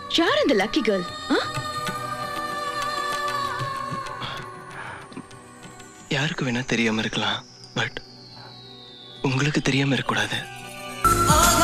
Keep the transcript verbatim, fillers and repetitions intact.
யார் அந்த lucky girl? யாருக்கு வேணா தெரியாம இருக்கலாம், பட் உங்களுக்கு தெரியாம இருக்கக்கூடாது.